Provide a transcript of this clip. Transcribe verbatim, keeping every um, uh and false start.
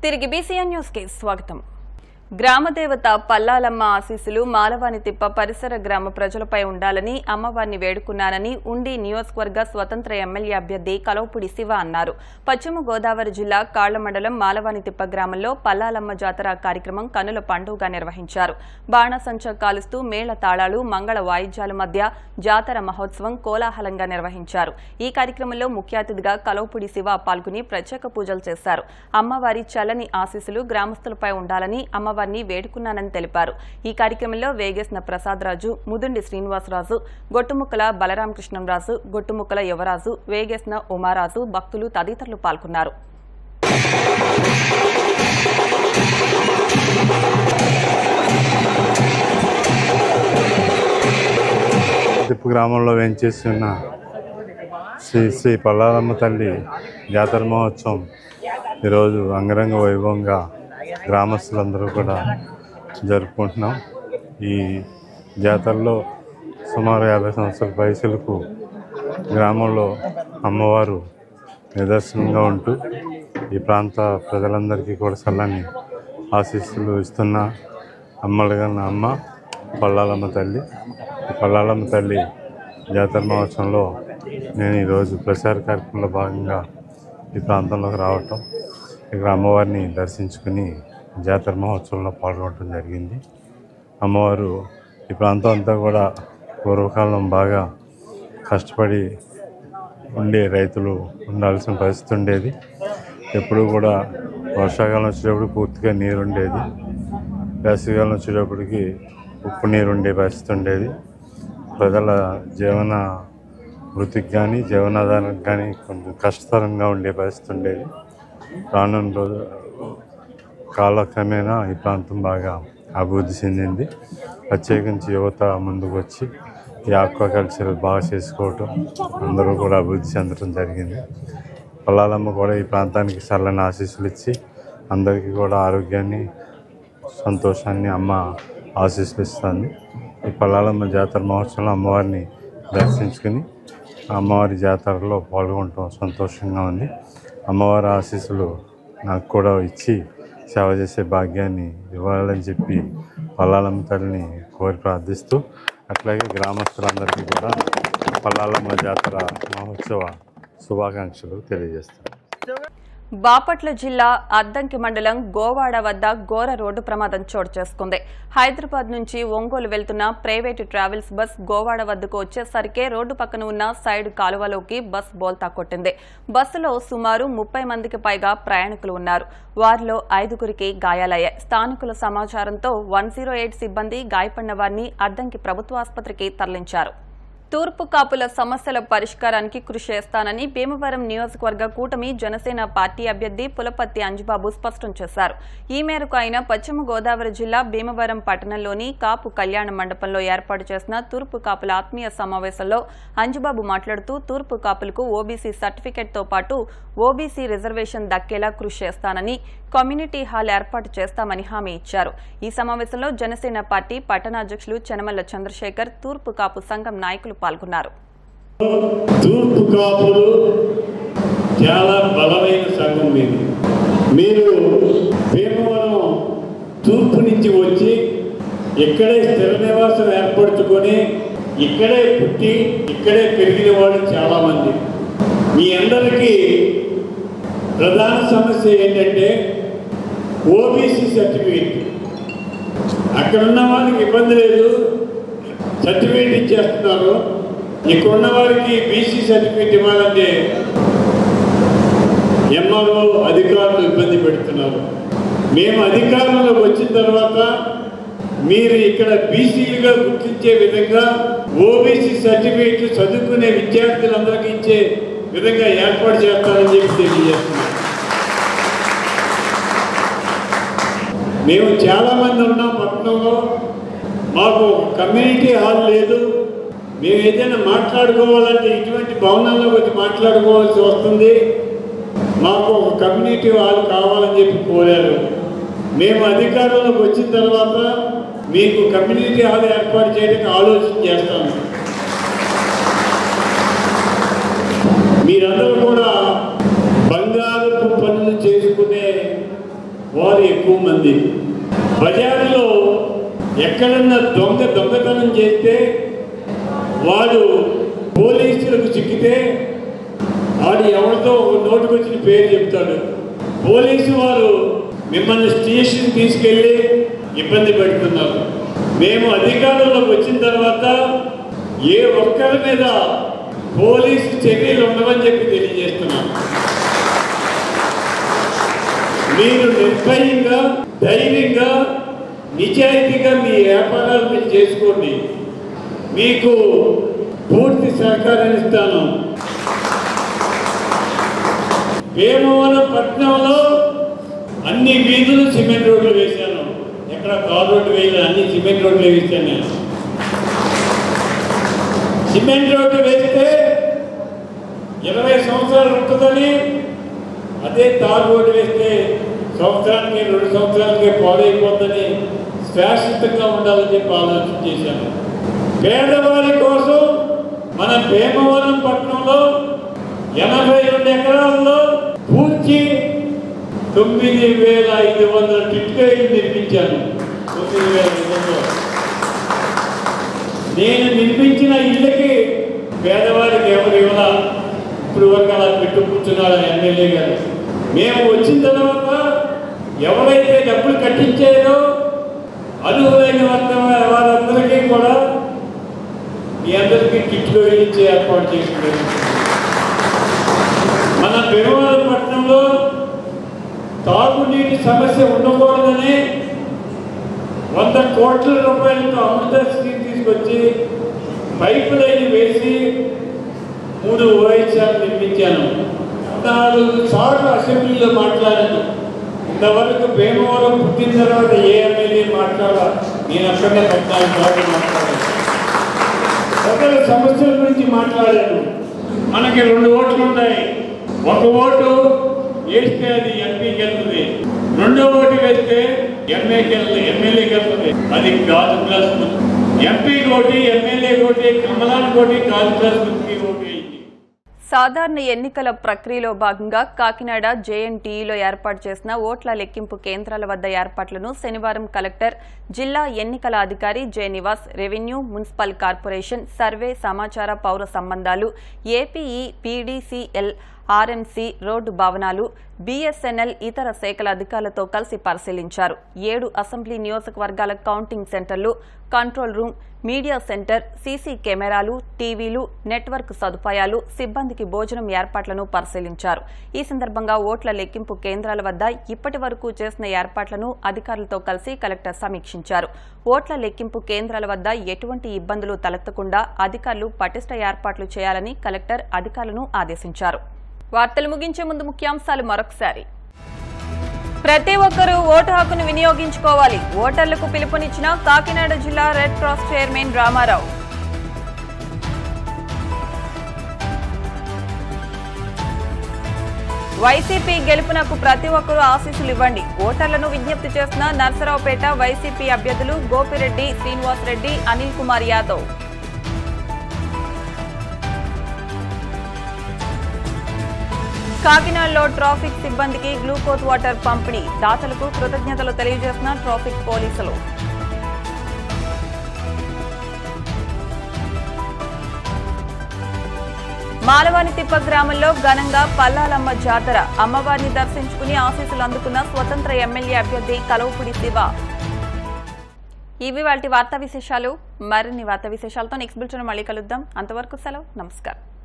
తిరిగి BCN news కి స్వాగతం. గ్రామదేవత పల్లాలమ్మ ఆశీస్సులు మాలవాని తిప్ప పరిసర గ్రామ ప్రజలపై ఉండాలని అమ్మవారిని వేడుకున్నానని ఉండి నియోజకవర్గ స్వతంత్ర ఎమ్మెల్యే అభ్యర్థి కలవపూడి శివ అన్నారు. పశ్చిమ గోదావరి జిల్లా కాళ్ల మండలం మాలవాని తిప్ప గ్రామంలో పల్లాలమ్మ జాతర కార్యక్రమం కనుల పండుగగా నిర్వహించారు. బాణసంచ కాలుస్తూ మేళ తాళాలు మంగళ వాయిద్యాల మధ్య జాతర మహోత్సవం కోలాహలంగా నిర్వహించారు. ఈ కార్యక్రమంలో ముఖ్య అతిథిగా కలవపూడి శివ పాల్గొని ప్రత్యేక పూజలు చేశారు. అమ్మవారి చల్లని ఆశీస్సులు గ్రామస్తులపై ఉండాలని అమ్మ వారిని వేడుకున్నానని తెలిపారు. ఈ కార్యక్రమంలో వేగేసిన ప్రసాద్ రాజు, ముదుండి శ్రీనివాసరాజు, గొట్టుముక్కల బలరామకృష్ణంరాజు, గొట్టుముక్కల యువరాజు, వేగేసిన ఉమారాజు, భక్తులు తదితరులు పాల్గొన్నారు. తిప్పు గ్రామంలో వేంచేసి ఉన్న శ్రీ శ్రీ పల్లాలమ్మ తల్లి జాతర మహోత్సవం ఈరోజు అంగరంగ వైభవంగా గ్రామస్తులందరూ కూడా జరుపుకుంటున్నాం. ఈ జాతరలో సుమారు యాభై సంవత్సరాల వయసులకు గ్రామంలో అమ్మవారు నిదర్శనంగా ఉంటూ ఈ ప్రాంత ప్రజలందరికీ కూడా చల్లని ఆశీస్సులు ఇస్తున్న అమ్మలుగన్న అమ్మ పల్లాలమ్మ తల్లి. ఈ పల్లాలమ్మ తల్లి జాతర మహోత్సవంలో నేను ఈరోజు ప్రచార కార్యక్రమంలో భాగంగా ఈ ప్రాంతంలోకి రావటం, ఇక్కడ అమ్మవారిని దర్శించుకుని జాతర మహోత్సవంలో పాల్గొనడం జరిగింది. అమ్మవారు ఈ ప్రాంతం అంతా కూడా పూర్వకాలం బాగా కష్టపడి ఉండే రైతులు ఉండాల్సిన పరిస్థితి ఉండేది. ఎప్పుడూ కూడా వర్షాకాలం వచ్చేటప్పుడు పూర్తిగా నీరు ఉండేది, వేసవికాలం వచ్చేటప్పటికి ఉప్పు నీరు ఉండే పరిస్థితి ఉండేది. ప్రజల జీవన వృత్తికి కానీ జీవనాధారానికి కానీ కొంచెం కష్టతరంగా ఉండే పరిస్థితి ఉండేది. రానున్న రోజు కాలక్రమేణా ఈ ప్రాంతం బాగా అభివృద్ధి చెందింది. ప్రత్యేకించి యువత ముందుకు వచ్చి ఈ ఆక్వాకల్చర్ బాగా చేసుకోవటం, అందరూ కూడా అభివృద్ధి చెందడం జరిగింది. పల్లాలమ్మ కూడా ఈ ప్రాంతానికి చల్లని ఆశీస్సులు ఇచ్చి అందరికీ కూడా ఆరోగ్యాన్ని సంతోషాన్ని అమ్మ ఆశీస్సులు ఇస్తుంది. ఈ పల్లాలమ్మ జాతర మహోత్సవంలో అమ్మవారిని దర్శించుకుని అమ్మవారి జాతరలో పాల్గొనడం సంతోషంగా ఉంది. అమ్మవారి ఆశీస్సులు నాకు కూడా ఇచ్చి సేవ చేసే భాగ్యాన్ని ఇవ్వాలని చెప్పి పల్లాలమ్మ తల్లిని కోరి ప్రార్థిస్తూ, అట్లాగే గ్రామస్తులందరికీ కూడా పల్లాలమ్మ జాతర మహోత్సవ శుభాకాంక్షలు తెలియజేస్తాను. బాపట్ల జిల్లా అద్దంకి మండలం గోవాడ వద్ద ఘోర రోడ్డు ప్రమాదం చోటు చేసుకుంది. హైదరాబాద్ నుంచి ఒంగోలు వెళ్తున్న ప్రైవేటు ట్రావెల్స్ బస్ గోవాడ వద్దకు వచ్చేసరికే రోడ్డు పక్కన ఉన్న సైడ్ కాలువలోకి బస్ బోల్తా కొట్టింది. బస్సులో సుమారు ముప్పై మందికి పైగా ప్రయాణికులు ఉన్నారు. వారిలో ఐదుగురికి గాయాలయ్యాయి. స్థానికుల సమాచారంతో వన్ జీరో ఎయిట్ సిబ్బంది గాయపడిన వారిని అద్దంకి ప్రభుత్వ ఆసుపత్రికి తరలించారు. తూర్పు కాపుల సమస్యల పరిష్కారానికి కృషి చేస్తానని భీమవరం నియోజకవర్గ కూటమి జనసేన పార్టీ అభ్యర్థి పులపర్తి అంజిబాబు స్పష్టం చేశారు. ఈ మేరకు ఆయన పశ్చిమ గోదావరి జిల్లా భీమవరం పట్టణంలోని కాపు కళ్యాణ మండపంలో ఏర్పాటు చేసిన తూర్పు కాపుల ఆత్మీయ సమావేశంలో అంజిబాబు మాట్లాడుతూ తూర్పు కాపులకు ఓబీసీ సర్టిఫికెట్తో పాటు ఓబీసీ రిజర్వేషన్ దక్కేలా కృషి చేస్తానని, కమ్యూనిటీ హాల్ ఏర్పాటు చేస్తామని హామీ ఇచ్చారు. ఈ సమావేశంలో జనసేన పార్టీ పట్టణాధ్యక్షులు చెనమల్ల చంద్రశేఖర్, తూర్పు కాపు సంఘం నాయకులు పాల్గొన్నారు. తూర్పు కాపులు చాలా బలమైన సంఘం మీది. మీరు భీమవరం తూర్పు నుంచి వచ్చి ఇక్కడే స్థిర నివాసం ఏర్పరచుకొని ఇక్కడే పుట్టి ఇక్కడే పెరిగిన వాళ్ళు చాలామంది. మీ అందరికీ ప్రధాన సమస్య ఏంటంటే ఓబీసీ సర్టిఫికేట్. అక్కడ ఉన్న వాళ్ళకి ఇబ్బంది లేదు, సర్టిఫికేట్ ఇచ్చేస్తున్నారు. ఇక్కడున్న వారికి బీసీ సర్టిఫికేట్ ఇవ్వాలంటే ఎంఆర్ఓ అధికారులు ఇబ్బంది పెడుతున్నారు. మేము అధికారంలోకి వచ్చిన తర్వాత మీరు ఇక్కడ బీసీలుగా గుర్తించే విధంగా ఓబీసీ సర్టిఫికేట్లు చదువుకునే విద్యార్థులందరికీ ఇచ్చే విధంగా ఏర్పాటు చేస్తారని చెప్పి తెలియజేస్తున్నాం. మేము చాలామంది ఉన్నాం పట్టణంలో, మాకు కమ్యూనిటీ హాల్ లేదు. మేము ఏదైనా మాట్లాడుకోవాలంటే ఇటువంటి భవనాల్లో వచ్చి మాట్లాడుకోవాల్సి వస్తుంది. మాకు ఒక కమ్యూనిటీ హాల్ కావాలని చెప్పి కోరారు. మేము అధికారంలోకి వచ్చిన తర్వాత మీకు కమ్యూనిటీ హాల్ ఏర్పాటు చేయడానికి ఆలోచన చేస్తాము. మీరందరూ కూడా బంగారపు పనులు చేసుకునే వారు ఎక్కువ మంది. బజారులో ఎక్కడన్నా దొంగ దొంగతనం చేస్తే వాడు పోలీసులకు చిక్కితే వాడు ఎవరితో ఒక నోటుకొచ్చిన పేరు చెప్తాడు. పోలీసు వారు మిమ్మల్ని స్టేషన్ తీసుకెళ్ళి ఇబ్బంది పెడుతున్నారు. మేము అధికారంలోకి వచ్చిన తర్వాత ఏ ఒక్కరి మీద పోలీసు చర్యలు ఉండవని చెప్పి తెలియజేస్తున్నాం. మీరు నిర్భయంగా, ధైర్యంగా, నిజాయితీగా మీ వ్యాపారాలు మీరు చేసుకోండి. మీకు పూర్తి సహకారాన్ని ఇస్తాను. భీమవరం పట్టణంలో అన్ని వీధులు సిమెంట్ రోడ్లు వేశాను. ఎక్కడ తార్ రోడ్డు వేయలేదు, అన్ని సిమెంట్ రోడ్లు వేసాను నేను. సిమెంట్ రోడ్డు వేస్తే ఇరవై సంవత్సరాలు ఉంటుందని, అదే తార్ రోడ్డు వేస్తే సంవత్సరానికి రెండు సంవత్సరాలకే పాడైపోతుందని శాశ్వతంగా ఉండాలని చెప్పి ఆలోచన చేశాను. పేదవారి కోసం మన భీమవరం పట్టణంలో ఎనభై రెండు ఎకరాల్లో పూర్తి తొమ్మిది వేల ఐదు వందల టిట్కాయలు నిర్మించాను. తొమ్మిది వేల ఐదు వందలు నేను నిర్మించిన ఇళ్ళకి పేదవారికి ఎవరు ఇవ్వాల. ఇప్పుడు వరకు అలా పెట్టు కూర్చున్నాడు ఎమ్మెల్యే గారు. మేము వచ్చిన తర్వాత ఎవరైతే డబ్బులు కట్టించారో అర్హులైన వారందరికీ కూడా మీ అందరికీ కిట్లు ఇచ్చే ఏర్పాటు చేసుకున్నారు. మన భీమవరం పట్టణంలో తాగునీటి సమస్య ఉండకూడదని వంద కోట్ల రూపాయలతో అమృత స్కీమ్ తీసుకొచ్చి పైపు లైన్ వేసి మూడు ఓఎస్ఆర్ నిర్మించాను. నాలుగు సార్లు అసెంబ్లీలో మాట్లాడాను. ఇంతవరకు భీమవరం పుట్టిన తర్వాత ఏ ఎమ్మెల్యే మాట్లాడాల, నేను అక్కడనే పద్నాలుగు సార్లు మాట్లాడాను. ప్రజల సమస్యల గురించి మాట్లాడాను. మనకి రెండు ఓట్లు ఉంటాయి. ఒక ఓటు వేస్తే అది ఎంపీకి వెళ్తుంది, రెండో ఓటు వేస్తే ఎంఏకి వెళ్తుంది, ఎమ్మెల్యేకి వెళ్తుంది. అది గాజు గ్లాస్ గుర్తు. ఎంపీ కోటి, ఎమ్మెల్యే కోటి, కమలాన్ కోటి, గాజు గ్లాస్ గుర్తుకి ఓటు వేయింది. సాధారణ ఎన్నికల ప్రక్రియలో భాగంగా కాకినాడ జేఎన్టీయూలో ఏర్పాటు చేసిన ఓట్ల లెక్కింపు కేంద్రాల వద్ద ఏర్పాట్లను శనివారం కలెక్టర్, జిల్లా ఎన్నికల అధికారి J Nivas, revenue, municipal corporation, survey, సమాచార, పౌర సంబంధాలు, ఏపీఈ, పీడీసీఎల్, ఆర్ఎంసీ, రోడ్డు భవనాలు, బీఎస్ఎన్ఎల్ ఇతర శాఖల అధికారులతో కలిసి పరిశీలించారు. ఏడు అసెంబ్లీ నియోజకవర్గాల కౌంటింగ్ సెంటర్లు, control room, media centre, CC కెమెరాలు, టీవీలు, నెట్వర్క్ సదుపాయాలు, సిబ్బందికి భోజనం ఏర్పాట్లను పరిశీలించారు. ఈ సందర్భంగా ఓట్ల లెక్కింపు కేంద్రాల వద్ద ఇప్పటి వరకు చేసిన ఏర్పాట్లను అధికారులతో కలిసి కలెక్టర్ సమీక్షించారు. ఓట్ల లెక్కింపు కేంద్రాల వద్ద ఎటువంటి ఇబ్బందులు తలెత్తకుండా అధికారులు పటిష్ట ఏర్పాట్లు చేయాలని కలెక్టర్ అధికారులను ఆదేశించారు. వార్తలు ముగించే ముందు ముఖ్యాంశాలు మరొకసారి. ప్రతి ఒక్కరూ ఓటు హక్కును వినియోగించుకోవాలి. ఓటర్లకు పిలుపునిచ్చిన కాకినాడ జిల్లా red cross chairman Ramarao. YCP గెలుపునకు ప్రతి ఒక్కరూ ఆశీస్సులు ఇవ్వండి. ఓటర్లను విజ్ఞప్తి చేసిన నర్సరావుపేట వైసీపీ అభ్యర్థులు గోపిరెడ్డి, శ్రీనివాసరెడ్డి, అనిల్ కుమార్ యాదవ్. కాకినాడలో ట్రాఫిక్ సిబ్బందికి గ్లూకోజ్ వాటర్ పంపిణీ, దాతలకు కృతజ్ఞతలు తెలియజేసిన ట్రాఫిక్ పోలీసులు. మాలవానితిప్ప గ్రామంలో ఘనంగా పల్లాలమ్మ జాతర, అమ్మవారిని దర్శించుకుని ఆశీస్సులు అందుకున్న స్వతంత్ర ఎమ్మెల్యే అభ్యర్థి కలవపూడి శివ. ఇవి వాటి వార్తా విశేషాలు. మరిన్ని వార్తా విశేషాలతో నెక్స్ట్ బులెటిన్ మళ్ళీ కలుద్దాం. అంతవరకు సెలవు, నమస్కారం.